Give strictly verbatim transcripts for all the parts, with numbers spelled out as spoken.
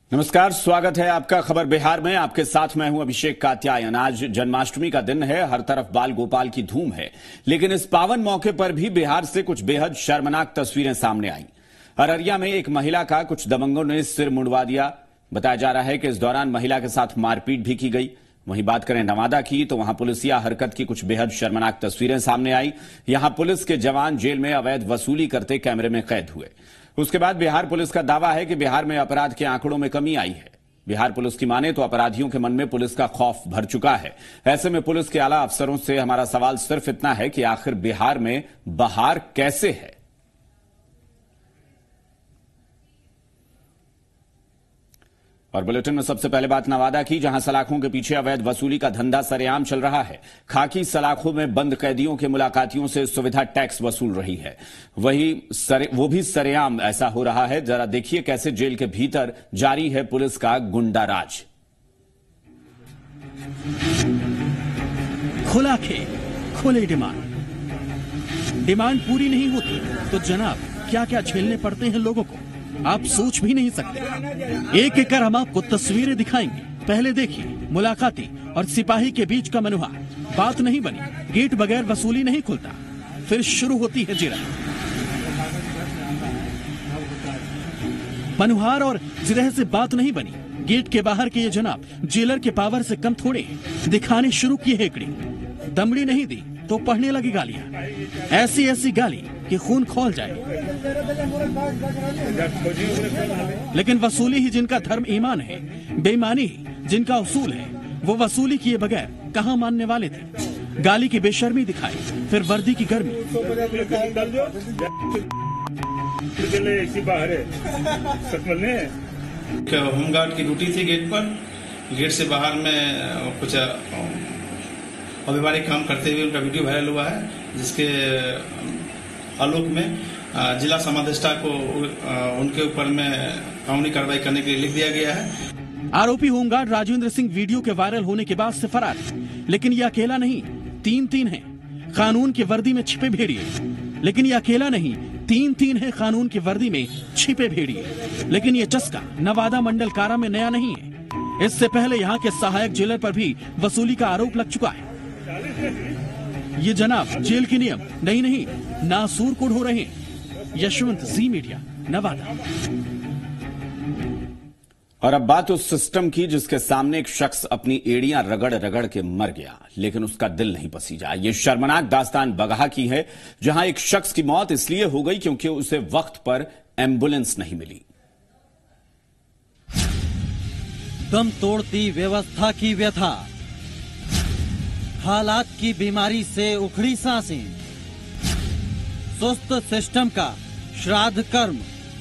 नमस्कार, स्वागत है आपका खबर बिहार में। आपके साथ मैं हूं अभिषेक कात्यायन। आज जन्माष्टमी का दिन है, हर तरफ बाल गोपाल की धूम है, लेकिन इस पावन मौके पर भी बिहार से कुछ बेहद शर्मनाक तस्वीरें सामने आई। अररिया में एक महिला का कुछ दबंगों ने सिर मुंडवा दिया। बताया जा रहा है कि इस दौरान महिला के साथ मारपीट भी की गई। वहीं बात करें नवादा की, तो वहां पुलिसिया हरकत की कुछ बेहद शर्मनाक तस्वीरें सामने आई। यहां पुलिस के जवान जेल में अवैध वसूली करते कैमरे में कैद हुए। उसके बाद बिहार पुलिस का दावा है कि बिहार में अपराध के आंकड़ों में कमी आई है। बिहार पुलिस की माने तो अपराधियों के मन में पुलिस का खौफ भर चुका है। ऐसे में पुलिस के आला अफसरों से हमारा सवाल सिर्फ इतना है कि आखिर बिहार में बहार कैसे है। और बुलेटिन में सबसे पहले बात नवादा की, जहां सलाखों के पीछे अवैध वसूली का धंधा सरेआम चल रहा है। खाकी सलाखों में बंद कैदियों के मुलाकातियों से सुविधा टैक्स वसूल रही है, वही सरे, वो भी सरेआम ऐसा हो रहा है। जरा देखिए कैसे जेल के भीतर जारी है पुलिस का गुंडाराज। खुला खेल, खुले डिमांड डिमांड पूरी नहीं होती तो जनाब क्या क्या झेलने पड़ते हैं लोगों को, आप सोच भी नहीं सकते। एक एक कर हम आपको तस्वीरें दिखाएंगे। पहले देखिए मुलाकाती और सिपाही के बीच का मनुहा। बात नहीं बनी, गेट बगैर वसूली नहीं खुलता। फिर शुरू होती है जिरह। मनुहार और जिरह से बात नहीं बनी, गेट के बाहर के ये जनाब जेलर के पावर से कम थोड़े हैं। दिखाने शुरू की हेकड़ी, दमड़ी नहीं दी तो पढ़ने लगी गालियां, ऐसी ऐसी गाली कि खून खौल जाए। लेकिन वसूली ही जिनका धर्म ईमान है, बेईमानी ही जिनका उसूल है, वो वसूली किए बगैर कहां मानने वाले थे। गाली की बेशर्मी दिखाई, फिर वर्दी की गर्मी। होमगार्ड की ड्यूटी थी गेट पर। गेट से बाहर में कुछ अव्यवहारिक काम करते हुए उनका वीडियो वायरल हुआ है, जिसके आलोक में जिला समादेष्टा को उनके ऊपर में कानूनी कार्रवाई करने के लिए लिख दिया गया है। आरोपी होमगार्ड राजेंद्र सिंह वीडियो के वायरल होने के बाद से फरार है, लेकिन ये अकेला नहीं, तीन तीन है कानून की वर्दी में छिपे भेड़िए। लेकिन ये अकेला नहीं, तीन तीन है कानून की वर्दी में छिपे भेड़िए। लेकिन ये चस्का नवादा मंडल कारा में नया नहीं है। इससे पहले यहाँ के सहायक जेलर पर भी वसूली का आरोप लग चुका है। ये जनाब जेल के नियम नहीं नहीं नासूर कोड हो रहे हैं। Yashwant Zee media, Nawada. और अब बात उस सिस्टम की जिसके सामने एक शख्स अपनी एड़ियां रगड़ रगड़ के मर गया, लेकिन उसका दिल नहीं पसीजा। ये शर्मनाक दास्तान बगहा की है, जहां एक शख्स की मौत इसलिए हो गई क्योंकि उसे वक्त पर एम्बुलेंस नहीं मिली। दम तोड़ती व्यवस्था की व्यथा, हालात की बीमारी से उखड़ी सांसें, सुस्त सिस्टम का श्राद्ध कर्म।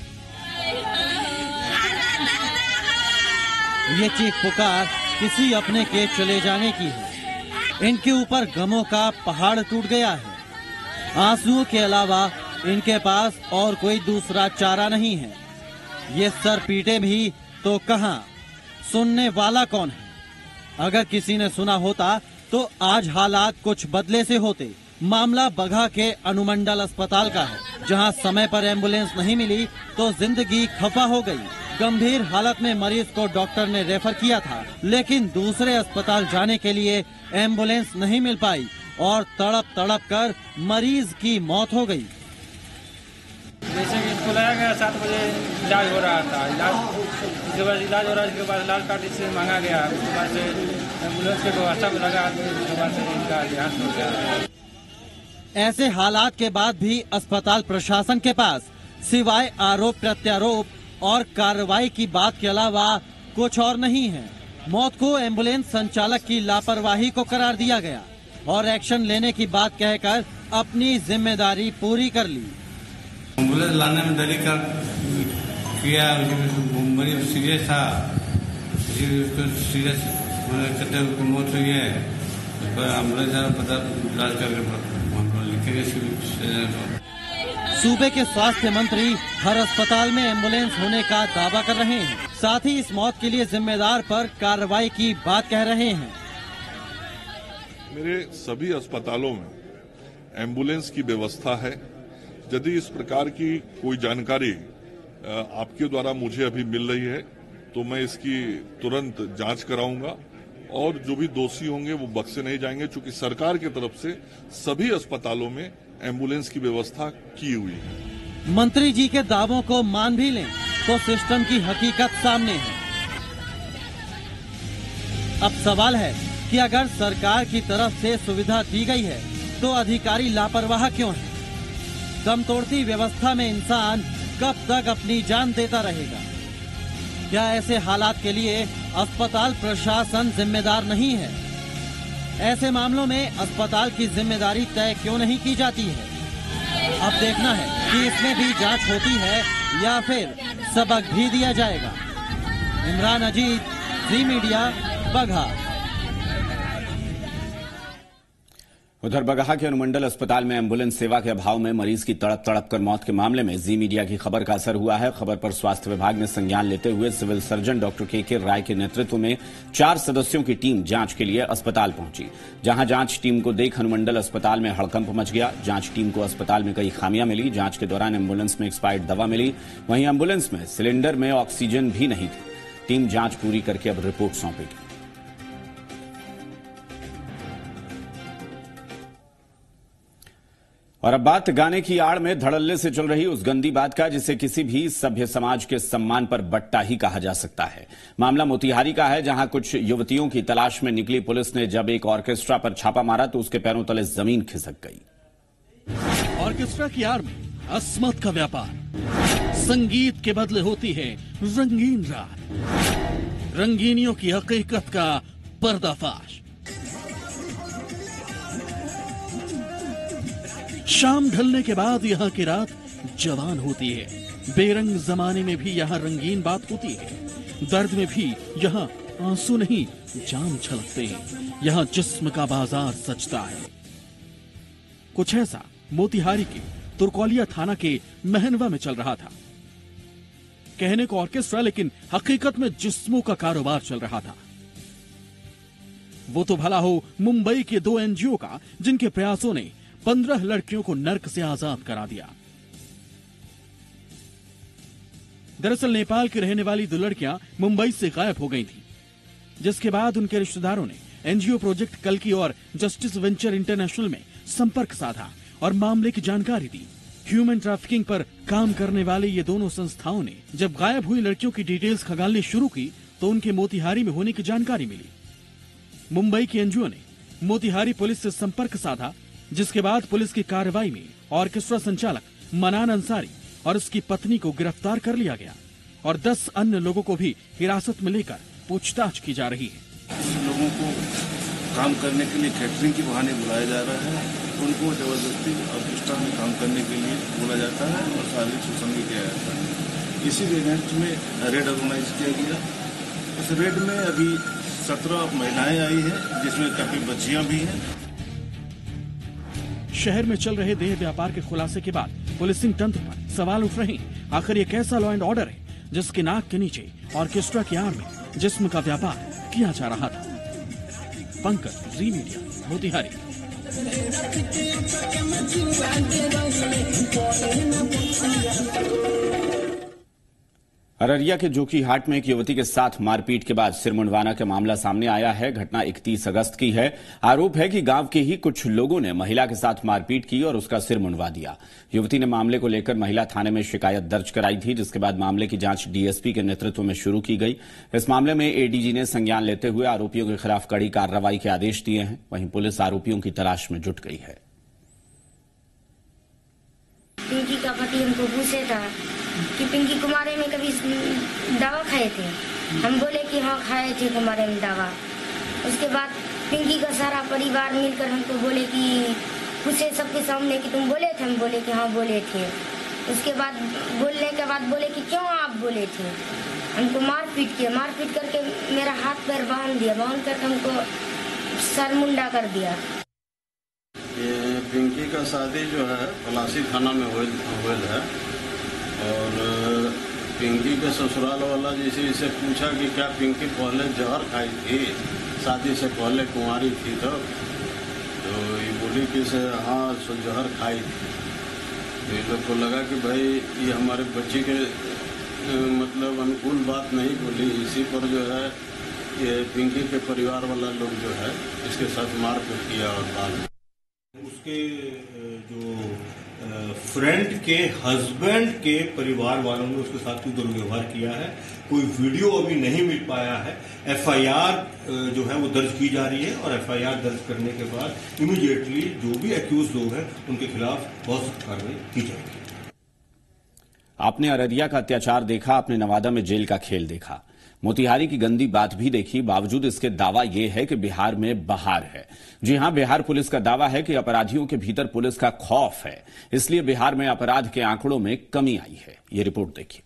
ये चीख पुकार किसी अपने के चले जाने की है। इनके ऊपर गमों का पहाड़ टूट गया है। आंसुओं के अलावा इनके पास और कोई दूसरा चारा नहीं है। ये सर पीटे भी तो कहां, सुनने वाला कौन है? अगर किसी ने सुना होता तो आज हालात कुछ बदले से होते। मामला बगहा के अनुमंडल अस्पताल का है, जहां समय पर एम्बुलेंस नहीं मिली तो जिंदगी खफा हो गई। गंभीर हालत में मरीज को डॉक्टर ने रेफर किया था, लेकिन दूसरे अस्पताल जाने के लिए एम्बुलेंस नहीं मिल पाई और तड़प तड़प कर मरीज की मौत हो गई। जैसे कि इसको लाया गया, सात बजे इलाज हो रहा था। इलाज इसके बाद इलाज हो रहा है, इसके बाद लाल कार्ड इससे मांगा गया। उसके बाद से एम्बुलेंस के व्यवस्था में लगा, उसके बाद से इनका देहांत हो गया। ऐसे हालात के बाद भी अस्पताल प्रशासन के पास सिवाय आरोप प्रत्यारोप और कार्रवाई की बात के अलावा कुछ और नहीं है। मौत को एम्बुलेंस संचालक की लापरवाही को करार दिया गया और एक्शन लेने की बात कहकर अपनी जिम्मेदारी पूरी कर ली। एम्बुलेंस लाने में देरी कर किया, मरीज सीरियस था, सीरियस कहते मौत हुई है। एम्बुलेंस पता इलाज करके सूबे के स्वास्थ्य मंत्री हर अस्पताल में एम्बुलेंस होने का दावा कर रहे हैं, साथ ही इस मौत के लिए जिम्मेदार पर कार्रवाई की बात कह रहे हैं। मेरे सभी अस्पतालों में एम्बुलेंस की व्यवस्था है। यदि इस प्रकार की कोई जानकारी आपके द्वारा मुझे अभी मिल रही है तो मैं इसकी तुरंत जांच कराऊंगा और जो भी दोषी होंगे वो बख्शे नहीं जाएंगे, क्योंकि सरकार की तरफ से सभी अस्पतालों में एम्बुलेंस की व्यवस्था की हुई है। मंत्री जी के दावों को मान भी लें तो सिस्टम की हकीकत सामने है। अब सवाल है कि अगर सरकार की तरफ से सुविधा दी गई है तो अधिकारी लापरवाह क्यों है? दम तोड़ती व्यवस्था में इंसान कब तक अपनी जान देता रहेगा? क्या ऐसे हालात के लिए अस्पताल प्रशासन जिम्मेदार नहीं है? ऐसे मामलों में अस्पताल की जिम्मेदारी तय क्यों नहीं की जाती है? अब देखना है कि इसमें भी जांच होती है या फिर सबक भी दिया जाएगा। Imran Ajit, Zee media, Bagaha. उधर बगहा के अनुमंडल अस्पताल में एम्बुलेंस सेवा के अभाव में मरीज की तड़प तड़प कर मौत के मामले में जी मीडिया की खबर का असर हुआ है। खबर पर स्वास्थ्य विभाग ने संज्ञान लेते हुए सिविल सर्जन डॉक्टर के के राय के नेतृत्व में चार सदस्यों की टीम जांच के लिए अस्पताल पहुंची। जहां जांच टीम को देख अनुमंडल अस्पताल में हड़कंप मच गया। जांच टीम को अस्पताल में कई खामियां मिली। जांच के दौरान एम्बुलेंस में एक्सपायर्ड दवा मिली। वहीं एम्बुलेंस में सिलेंडर में ऑक्सीजन भी नहीं थी। टीम जांच पूरी करके अब रिपोर्ट सौंपेगी। और अब बात गाने की आड़ में धड़ल्ले से चल रही उस गंदी बात का जिसे किसी भी सभ्य समाज के सम्मान पर बट्टा ही कहा जा सकता है। मामला मोतिहारी का है, जहां कुछ युवतियों की तलाश में निकली पुलिस ने जब एक ऑर्केस्ट्रा पर छापा मारा तो उसके पैरों तले जमीन खिसक गई। ऑर्केस्ट्रा की आड़ में अस्मत का व्यापार, संगीत के बदले होती है रंगीन रात, रंगीनियों की हकीकत का पर्दाफाश। शाम ढलने के बाद यहाँ की रात जवान होती है। बेरंग जमाने में भी यहाँ रंगीन बात होती है। दर्द में भी यहाँ आंसू नहीं जान छलकते हैं। यहाँ जिस्म का बाजार सजता है। कुछ ऐसा मोतिहारी के तुरकोलिया थाना के महनवा में चल रहा था। कहने को ऑर्केस्ट्रा, लेकिन हकीकत में जिस्मों का कारोबार चल रहा था। वो तो भला हो मुंबई के दो एनजीओ का, जिनके प्रयासों ने पंद्रह लड़कियों को नर्क से आजाद करा दिया। दरअसल नेपाल की रहने वाली दो लड़कियां मुंबई से गायब हो गई थीं, जिसके बाद उनके रिश्तेदारों ने एनजीओ प्रोजेक्ट कल्कि और जस्टिस वेंचर इंटरनेशनल में संपर्क साधा और मामले की जानकारी दी। ह्यूमन ट्रैफिकिंग पर काम करने वाले ये दोनों संस्थाओं ने जब गायब हुई लड़कियों की डिटेल्स खंगालनी शुरू की तो उनके मोतिहारी में होने की जानकारी मिली। मुंबई की एनजीओ ने मोतिहारी पुलिस से संपर्क साधा, जिसके बाद पुलिस की कार्रवाई में ऑर्केस्ट्रा संचालक मनान अंसारी और उसकी पत्नी को गिरफ्तार कर लिया गया और दस अन्य लोगों को भी हिरासत में लेकर पूछताछ की जा रही है। लोगों को काम करने के लिए कैटरिंग के बहाने बुलाया जा रहा है, उनको जबरदस्ती ऑर्केस्ट्रा में काम करने के लिए बोला जाता है और शारीरिक शोषण भी किया जाता है। इसी अगेंस्ट में रेड ऑर्गेनाइज किया गया। उस रेड में अभी सत्रह महिलाएं आई हैं, जिसमें काफी बच्चियां भी हैं। शहर में चल रहे देह व्यापार के खुलासे के बाद पुलिसिंग तंत्र पर सवाल उठ रहे हैं। आखिर ये कैसा लॉ एंड ऑर्डर है जिसके नाक के नीचे ऑर्केस्ट्रा की आड़ में जिस्म का व्यापार किया जा रहा था। Pankaj, Zee media, Motihari. अररिया के जोकीहाट में एक युवती के साथ मारपीट के बाद सिर मुंडवाना का मामला सामने आया है। घटना इकतीस अगस्त की है। आरोप है कि गांव के ही कुछ लोगों ने महिला के साथ मारपीट की और उसका सिर मुंडवा दिया। युवती ने मामले को लेकर महिला थाने में शिकायत दर्ज कराई थी, जिसके बाद मामले की जांच डीएसपी के नेतृत्व में शुरू की गई। इस मामले में एडीजी ने संज्ञान लेते हुए आरोपियों के खिलाफ कड़ी कार्रवाई के आदेश दिए हैं। वहीं पुलिस आरोपियों की तलाश में जुट गई है। पिंकी का पति हमको पूछे था कि पिंकी कुमारे में कभी दवा खाए थे। हम बोले कि हाँ खाए थे कुमारे में दवा। उसके बाद पिंकी का सारा परिवार मिलकर हमको बोले कि पूछे सबके सामने कि तुम बोले थे। हम बोले कि हाँ बोले थे। उसके बाद बोलने के बाद बोले कि क्यों आप बोले थे। हमको मारपीट किया। मारपीट करके मेरा हाथ पैर बांध दिया। बांध करके हमको सर मुंडा कर दिया। ये पिंकी का शादी जो है पलासी थाना में हुआ है और पिंकी के ससुराल वाला जैसे इसे पूछा कि क्या पिंकी पहले जहर खाई थी, शादी से पहले कुंवारी थी तो तो ये बोली कि से हाँ सो जहर खाई थी। तो ये लोग को लगा कि भाई ये हमारे बच्ची के मतलब अनुकूल बात नहीं बोली। इसी पर जो है ये पिंकी के परिवार वाला लोग जो है इसके साथ मारपीट किया और बाद उसके जो फ्रेंड के हस्बैंड के परिवार वालों ने उसके साथ कोई दुर्व्यवहार किया है। कोई वीडियो अभी नहीं मिल पाया है। एफआईआर जो है वो दर्ज की जा रही है और एफआईआर दर्ज करने के बाद इमीडिएटली जो भी एक्यूज लोग हैं उनके खिलाफ बहुत सख्त कार्रवाई की जाएगी। आपने अररिया का अत्याचार देखा, आपने नवादा में जेल का खेल देखा, मोतिहारी की गंदी बात भी देखी। बावजूद इसके दावा यह है कि बिहार में बहार है। जी हां, बिहार पुलिस का दावा है कि अपराधियों के भीतर पुलिस का खौफ है, इसलिए बिहार में अपराध के आंकड़ों में कमी आई है। ये रिपोर्ट देखिए।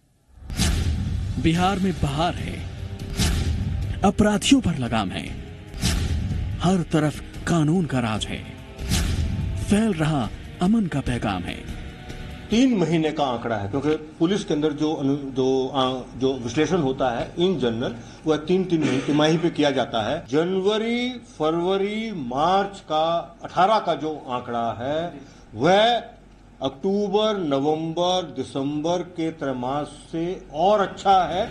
बिहार में बहार है, अपराधियों पर लगाम है, हर तरफ कानून का राज है, फैल रहा अमन का पैगाम है। तीन महीने का आंकड़ा है, क्योंकि पुलिस के अंदर जो जो जो विश्लेषण होता है इन जनरल वह तीन तीन महीने तिमाही पे किया जाता है। जनवरी, फरवरी, मार्च का अठारह का जो आंकड़ा है वह अक्टूबर, नवंबर, दिसंबर के त्रैमास से और अच्छा है।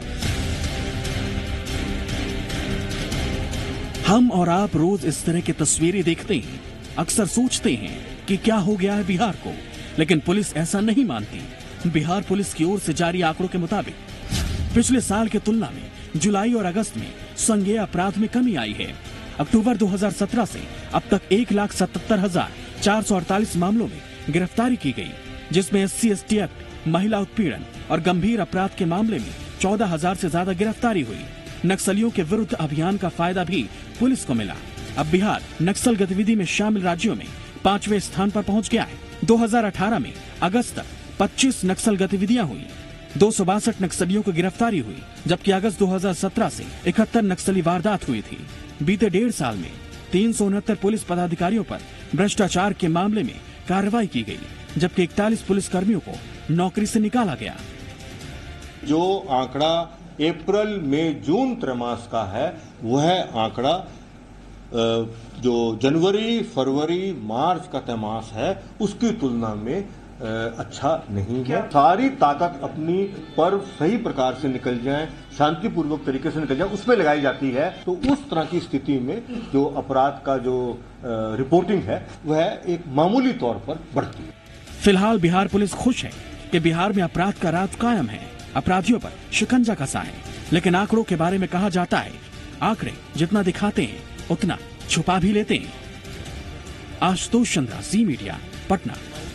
हम और आप रोज इस तरह की तस्वीरें देखते हैं, अक्सर सोचते हैं कि क्या हो गया है बिहार को, लेकिन पुलिस ऐसा नहीं मानती। बिहार पुलिस की ओर से जारी आंकड़ों के मुताबिक पिछले साल की तुलना में जुलाई और अगस्त में संज्ञेय अपराध में कमी आई है। अक्टूबर दो हज़ार सत्रह से अब तक एक लाख सतहत्तर हजार चार सौ अड़तालीस मामलों में गिरफ्तारी की गई, जिसमें S C S T act, महिला उत्पीड़न और गंभीर अपराध के मामले में चौदह हजार से ज्यादा गिरफ्तारी हुई। नक्सलियों के विरुद्ध अभियान का फायदा भी पुलिस को मिला। अब बिहार नक्सल गतिविधि में शामिल राज्यों में पांचवें स्थान पर पहुंच गया है। दो हज़ार अठारह में अगस्त तक पच्चीस नक्सल गतिविधियां हुई, दो सौ बासठ नक्सलियों को गिरफ्तारी हुई, जबकि अगस्त दो हज़ार सत्रह से इकहत्तर नक्सली वारदात हुई थी। बीते डेढ़ साल में तीन सौ उनहत्तर पुलिस पदाधिकारियों पर भ्रष्टाचार के मामले में कार्रवाई की गई, जबकि इकतालीस पुलिस कर्मियों को नौकरी से निकाला गया। जो आंकड़ा अप्रैल, मई, जून त्रैमास का है वह आंकड़ा जो जनवरी, फरवरी, मार्च का त्रैमास है उसकी तुलना में अच्छा नहीं है। सारी ताकत अपनी पर्व सही प्रकार से निकल जाए, शांतिपूर्वक तरीके से निकल जाए, उसमें लगाई जाती है। तो उस तरह की स्थिति में जो अपराध का जो रिपोर्टिंग है वह एक मामूली तौर पर बढ़ती है। फिलहाल बिहार पुलिस खुश है कि बिहार में अपराध का राज कायम है, अपराधियों पर शिकंजा कसा है। लेकिन आंकड़ों के बारे में कहा जाता है, आंकड़े जितना दिखाते हैं उतना छुपा भी लेते हैं। Ashutosh Chandra, Zee media, Patna.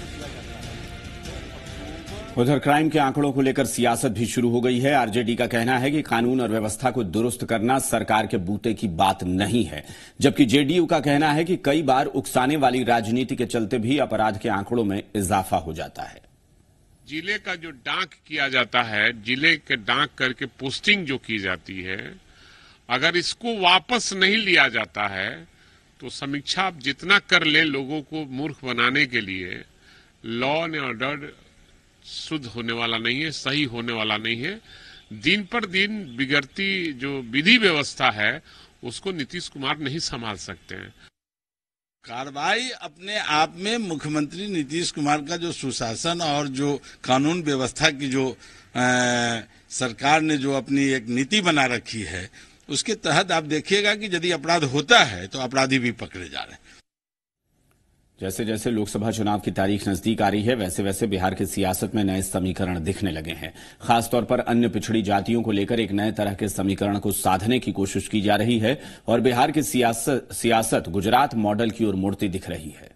उधर क्राइम के आंकड़ों को लेकर सियासत भी शुरू हो गई है। आरजेडी का कहना है कि कानून और व्यवस्था को दुरुस्त करना सरकार के बूते की बात नहीं है, जबकि जेडीयू का कहना है कि कई बार उकसाने वाली राजनीति के चलते भी अपराध के आंकड़ों में इजाफा हो जाता है। जिले का जो डांक किया जाता है, जिले के डांक करके पोस्टिंग जो की जाती है, अगर इसको वापस नहीं लिया जाता है तो समीक्षा आप जितना कर ले लोगों को मूर्ख बनाने के लिए, लॉ एंड ऑर्डर शुद्ध होने वाला नहीं है, सही होने वाला नहीं है। दिन पर दिन बिगड़ती जो विधि व्यवस्था है उसको नीतीश कुमार नहीं संभाल सकते हैं। कार्रवाई अपने आप में मुख्यमंत्री नीतीश कुमार का जो सुशासन और जो कानून व्यवस्था की जो आ, सरकार ने जो अपनी एक नीति बना रखी है उसके तहत आप देखिएगा कि यदि अपराध होता है तो अपराधी भी पकड़े जा रहे हैं। जैसे जैसे लोकसभा चुनाव की तारीख नजदीक आ रही है वैसे वैसे बिहार की सियासत में नए समीकरण दिखने लगे हैं। खासतौर पर अन्य पिछड़ी जातियों को लेकर एक नए तरह के समीकरण को साधने की कोशिश की जा रही है और बिहार की सियासत, सियासत गुजरात मॉडल की ओर मुड़ती दिख रही है।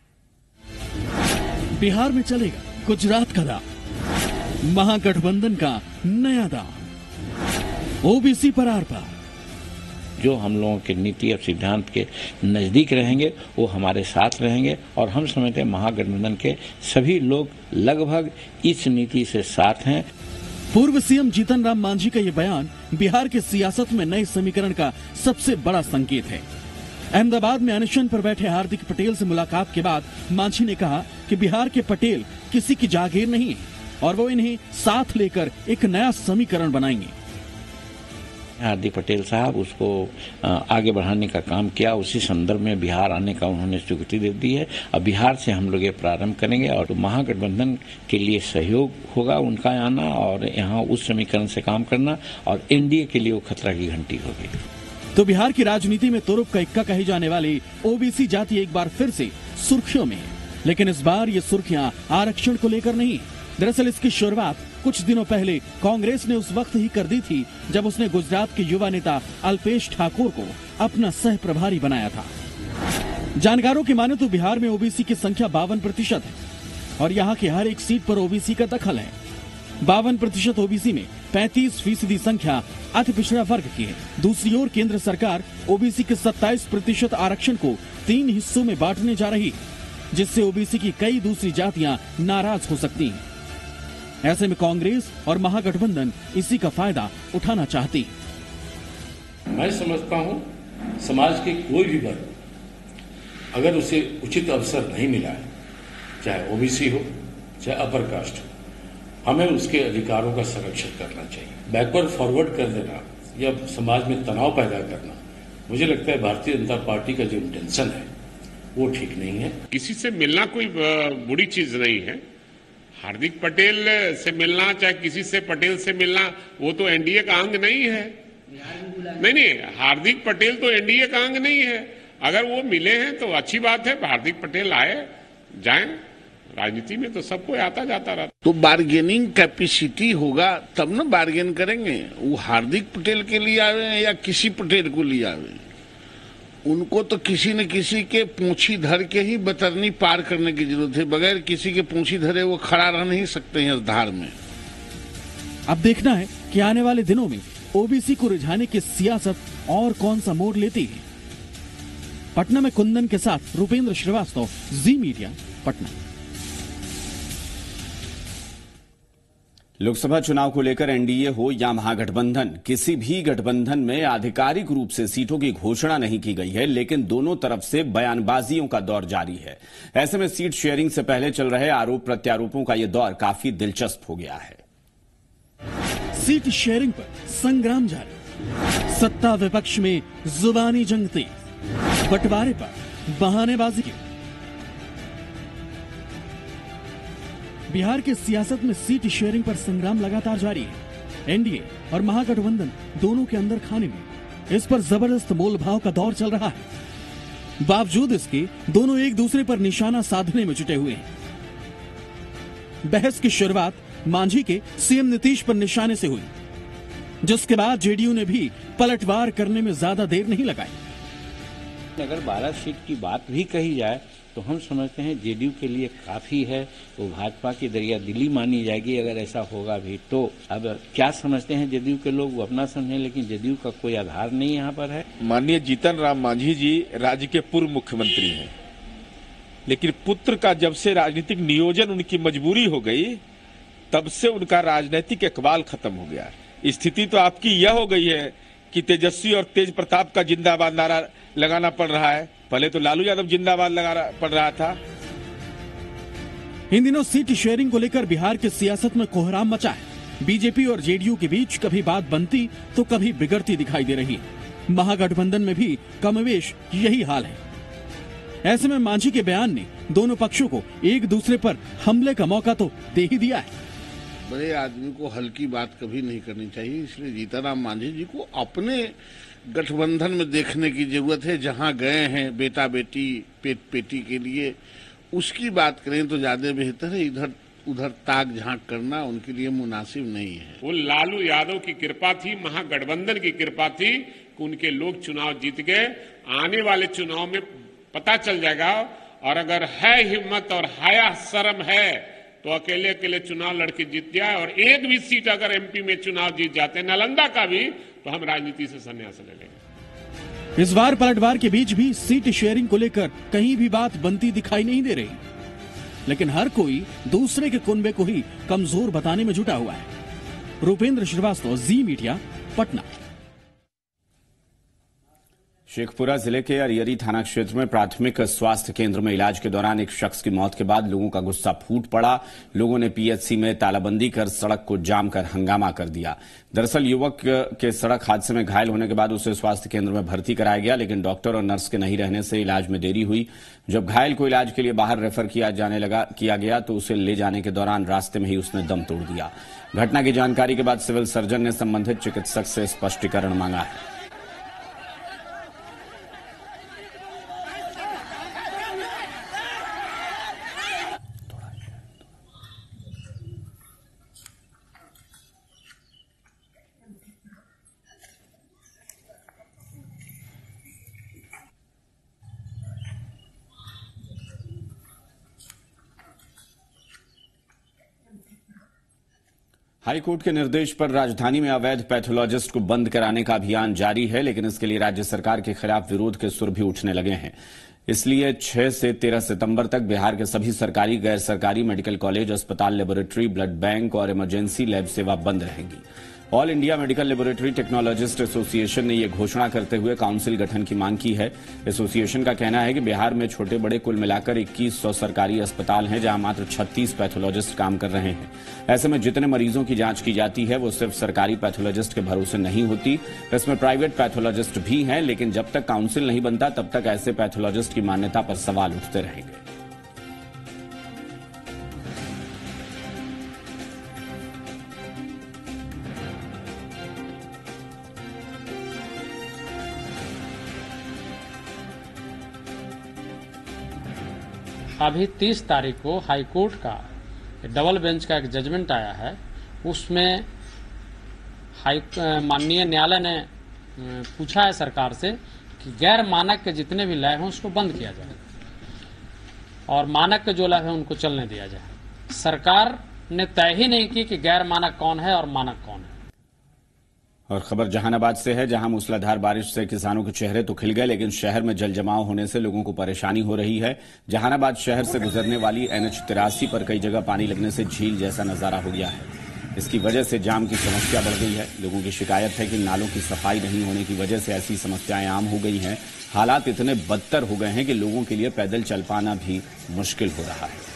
बिहार में चलेगा गुजरात का दांव, महागठबंधन का नया दांव, ओबीसी पर आर पार। जो हम लोगों के नीति और सिद्धांत के नजदीक रहेंगे वो हमारे साथ रहेंगे और हम समझते हैं महागठबंधन के सभी लोग लगभग इस नीति से साथ हैं। पूर्व सीएम जीतन राम मांझी का ये बयान बिहार की सियासत में नए समीकरण का सबसे बड़ा संकेत है। अहमदाबाद में अनशन पर बैठे हार्दिक पटेल से मुलाकात के बाद मांझी ने कहा कि बिहार के पटेल किसी की जागीर नहीं है और वो इन्हें साथ लेकर एक नया समीकरण बनाएंगे। हार्दिक पटेल साहब उसको आगे बढ़ाने का काम किया। उसी संदर्भ में बिहार आने का उन्होंने स्वीकृति दे दी है। अब बिहार से हम लोग ये प्रारंभ करेंगे और महागठबंधन के लिए सहयोग होगा उनका आना और यहाँ उस समीकरण से काम करना और एनडीए के लिए वो खतरा की घंटी होगी। तो बिहार की राजनीति में तुरुप का इक्का कही जाने वाली ओबीसी जाति एक बार फिर से सुर्खियों में है, लेकिन इस बार ये सुर्खियां आरक्षण को लेकर नहीं। दरअसल इसकी शुरुआत कुछ दिनों पहले कांग्रेस ने उस वक्त ही कर दी थी जब उसने गुजरात के युवा नेता अल्पेश ठाकोर को अपना सह प्रभारी बनाया था। जानकारों की माने तो बिहार में ओबीसी की संख्या बावन प्रतिशत है और यहाँ की हर एक सीट पर ओबीसी का दखल है। बावन प्रतिशत ओबीसी में पैंतीस फीसदी संख्या अति पिछड़ा वर्ग की है। दूसरी ओर केंद्र सरकार ओबीसी के सत्ताईस प्रतिशत आरक्षण को तीन हिस्सों में बांटने जा रही है, जिससे ओबीसी की कई दूसरी जातियां नाराज हो सकती हैं। ऐसे में कांग्रेस और महागठबंधन इसी का फायदा उठाना चाहती है। मैं समझता हूं समाज के कोई भी वर्ग अगर उसे उचित अवसर नहीं मिला है, चाहे ओबीसी हो चाहे अपर कास्ट हो, हमें उसके अधिकारों का संरक्षण करना चाहिए। बैकवर्ड फॉरवर्ड कर देना या समाज में तनाव पैदा करना, मुझे लगता है भारतीय जनता पार्टी का जो इंटेंशन है वो ठीक नहीं है। किसी से मिलना कोई बुरी चीज नहीं है। हार्दिक पटेल से मिलना चाहे किसी से पटेल से मिलना, वो तो एनडीए का अंग नहीं है। नहीं नहीं हार्दिक पटेल तो एनडीए का अंग नहीं है। अगर वो मिले हैं तो अच्छी बात है। हार्दिक पटेल आए जाएं, राजनीति में तो सब कोई आता जाता रहता। तो बार्गेनिंग कैपेसिटी होगा तब ना बार्गेन करेंगे। वो हार्दिक पटेल के लिए आवे या किसी पटेल को लिए आवे, उनको तो किसी न किसी के पूंछी धर के ही बतरनी पार करने की जरूरत है। बगैर किसी के पूंछी धरे वो खड़ा रह नहीं सकते हैं इस धार में। अब देखना है कि आने वाले दिनों में ओबीसी को रिझाने की सियासत और कौन सा मोड़ लेती है। पटना में कुंदन के साथ रुपेंद्र श्रीवास्तव, जी मीडिया, पटना। लोकसभा चुनाव को लेकर एनडीए हो या महागठबंधन, किसी भी गठबंधन में आधिकारिक रूप से सीटों की घोषणा नहीं की गई है, लेकिन दोनों तरफ से बयानबाजियों का दौर जारी है। ऐसे में सीट शेयरिंग से पहले चल रहे आरोप प्रत्यारोपों का यह दौर काफी दिलचस्प हो गया है। सीट शेयरिंग पर संग्राम जारी, सत्ता विपक्ष में जुबानी जंग तेज, बंटवारे पर बहानेबाजी की। बिहार के सियासत में सीट शेयरिंग पर संग्राम लगातार जारी है। एनडीए और महागठबंधन दोनों के अंदर खाने में इस पर जबरदस्त मोलभाव का दौर चल रहा है। बावजूद इसके दोनों एक दूसरे पर निशाना साधने में जुटे हुए हैं। बहस की शुरुआत मांझी के सीएम नीतीश पर निशाने से हुई, जिसके बाद जेडीयू ने भी पलटवार करने में ज्यादा देर नहीं लगाई। अगर बारह सीट की बात भी कही जाए तो हम समझते हैं जेडीयू के लिए काफी है। वो भाजपा की दरिया दिली मानी जाएगी अगर ऐसा होगा भी तो। अब क्या समझते हैं जेडीयू के लोग, वो अपना समझें, लेकिन जेडीयू का कोई आधार नहीं यहाँ पर है। माननीय जीतन राम मांझी जी राज्य के पूर्व मुख्यमंत्री हैं, लेकिन पुत्र का जब से राजनीतिक नियोजन उनकी मजबूरी हो गई तब से उनका राजनीतिक इकबाल खत्म हो गया। स्थिति तो आपकी यह हो गई है कि तेजस्वी और तेज प्रताप का जिंदाबाद नारा लगाना पड़ रहा है। पहले तो लालू यादव जिंदाबाद लगाना पड़ रहा था। इन दिनों सीट शेयरिंग को लेकर बिहार की सियासत में कोहराम मचा है। बीजेपी और जेडीयू के बीच कभी बात बनती तो कभी बिगड़ती दिखाई दे रही है। महागठबंधन में भी कमोवेश यही हाल है। ऐसे में मांझी के बयान ने दोनों पक्षों को एक दूसरे पर हमले का मौका तो दे ही दिया है। बड़े आदमी को हल्की बात कभी नहीं करनी चाहिए, इसलिए जीतनराम मांझी जी को अपने गठबंधन में देखने की जरूरत है। जहां गए हैं बेटा बेटी पेट पेटी के लिए, उसकी बात करें तो ज्यादा बेहतर है। इधर उधर ताक झांक करना उनके लिए मुनासिब नहीं है। वो लालू यादव की कृपा थी, महागठबंधन की कृपा थी कि उनके लोग चुनाव जीत गए। आने वाले चुनाव में पता चल जाएगा, और अगर है हिम्मत और हया शर्म है तो अकेले अकेले चुनाव लड़के जीत जाए। और एक भी सीट अगर एमपी में चुनाव जीत जाते, नालंदा का भी, तो हम राजनीति से संन्यास ले लेंगे। इस बार पलटवार के बीच भी सीट शेयरिंग को लेकर कहीं भी बात बनती दिखाई नहीं दे रही, लेकिन हर कोई दूसरे के कुनबे को ही कमजोर बताने में जुटा हुआ है। Rupendra Srivastava, Zee media, Patna. शेखपुरा जिले के अरियरी थाना क्षेत्र में प्राथमिक स्वास्थ्य केंद्र में इलाज के दौरान एक शख्स की मौत के बाद लोगों का गुस्सा फूट पड़ा। लोगों ने पीएचसी में तालाबंदी कर सड़क को जाम कर हंगामा कर दिया। दरअसल युवक के सड़क हादसे में घायल होने के बाद उसे स्वास्थ्य केंद्र में भर्ती कराया गया, लेकिन डॉक्टर और नर्स के नहीं रहने से इलाज में देरी हुई। जब घायल को इलाज के लिए बाहर रेफर किया जाने लगा किया गया तो उसे ले जाने के दौरान रास्ते में ही उसने दम तोड़ दिया। घटना की जानकारी के बाद सिविल सर्जन ने संबंधित चिकित्सक से स्पष्टीकरण मांगा है। हाईकोर्ट के निर्देश पर राजधानी में अवैध पैथोलॉजिस्ट को बंद कराने का अभियान जारी है, लेकिन इसके लिए राज्य सरकार के खिलाफ विरोध के सुर भी उठने लगे हैं। इसलिए छह से तेरह सितंबर तक बिहार के सभी सरकारी, गैर सरकारी मेडिकल कॉलेज, अस्पताल, लेबोरेटरी, ब्लड बैंक और इमरजेंसी लैब सेवा बंद रहेंगी। All India medical laboratory technologist association ने यह घोषणा करते हुए काउंसिल गठन की मांग की है। एसोसिएशन का कहना है कि बिहार में छोटे बड़े कुल मिलाकर इक्कीस सौ सरकारी अस्पताल हैं, जहां मात्र छत्तीस पैथोलॉजिस्ट काम कर रहे हैं। ऐसे में जितने मरीजों की जांच की जाती है वो सिर्फ सरकारी पैथोलॉजिस्ट के भरोसे नहीं होती। इसमें प्राइवेट पैथोलॉजिस्ट भी हैं, लेकिन जब तक काउंसिल नहीं बनता तब तक ऐसे पैथोलॉजिस्ट की मान्यता पर सवाल उठते रहेंगे। अभी तीस तारीख को हाईकोर्ट का डबल बेंच का एक जजमेंट आया है। उसमें हाई माननीय न्यायालय ने पूछा है सरकार से कि गैर मानक के जितने भी लैब हैं उसको बंद किया जाए और मानक के जो लैब हैं उनको चलने दिया जाए। सरकार ने तय ही नहीं की कि गैर मानक कौन है और मानक कौन है। और खबर जहानाबाद से है, जहां मूसलाधार बारिश से किसानों के चेहरे तो खिल गए, लेकिन शहर में जल जमाव होने से लोगों को परेशानी हो रही है। जहानाबाद शहर से गुजरने वाली एनएच तिरासी पर कई जगह पानी लगने से झील जैसा नजारा हो गया है। इसकी वजह से जाम की समस्या बढ़ गई है। लोगों की शिकायत है कि नालों की सफाई नहीं होने की वजह से ऐसी समस्याएं आम हो गई हैं। हालात इतने बदतर हो गए हैं कि लोगों के लिए पैदल चल पाना भी मुश्किल हो रहा है।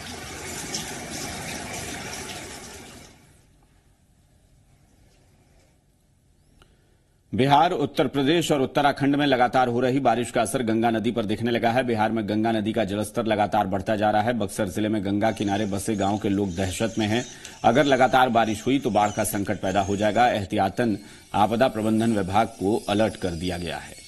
बिहार, उत्तर प्रदेश और उत्तराखंड में लगातार हो रही बारिश का असर गंगा नदी पर दिखने लगा है। बिहार में गंगा नदी का जलस्तर लगातार बढ़ता जा रहा है। बक्सर जिले में गंगा किनारे बसे गांव के लोग दहशत में हैं। अगर लगातार बारिश हुई तो बाढ़ का संकट पैदा हो जाएगा। एहतियातन आपदा प्रबंधन विभाग को अलर्ट कर दिया गया है।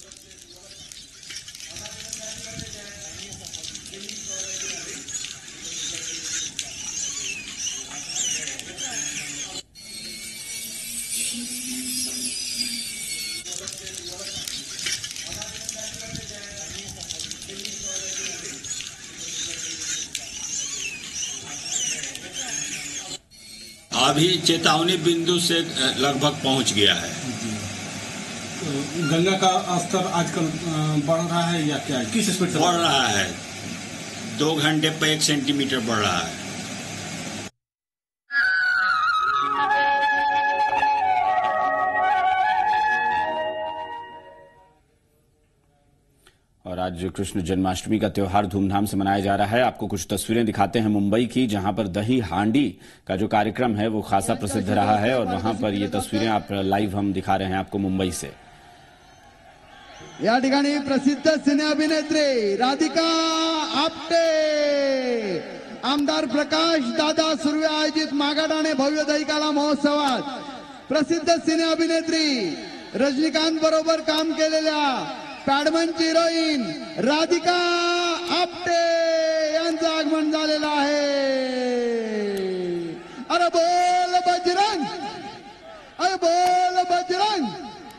अभी चेतावनी बिंदु से लगभग पहुंच गया है। गंगा का स्तर आजकल बढ़ रहा है या क्या है? किस स्पीड से बढ़ रहा है? दो घंटे पर एक सेंटीमीटर बढ़ रहा है। और आज कृष्ण जन्माष्टमी का त्योहार धूमधाम से मनाया जा रहा है। आपको कुछ तस्वीरें दिखाते हैं मुंबई की, जहां पर दही हांडी का जो कार्यक्रम है वो खासा प्रसिद्ध रहा है। और वहां पर ये तस्वीरें आप लाइव हम दिखा रहे हैं आपको मुंबई से। या ठिकाणी प्रसिद्ध सिने अभिनेत्री राधिका आपटे, आमदार प्रकाश दादा सुर्वे आयोजित मागाडाने भव्य दहीकाला महोत्सवात प्रसिद्ध सिने अभिनेत्री रजनीकांत बरोबर काम केलेल्या पॅडमनची हिरोईन राधिका आपटे यांचं आगमन झालेलं आहे। अरे बोल बजरंग, अरे बोल बजरंग।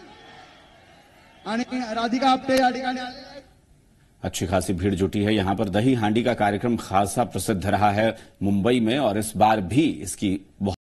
आणि राधिका आपटे या ठिकाणी अच्छी खासी भीड़ जुटी है। यहां पर दही हांडी का कार्यक्रम खासा प्रसिद्ध रहा है मुंबई में, और इस बार भी इसकी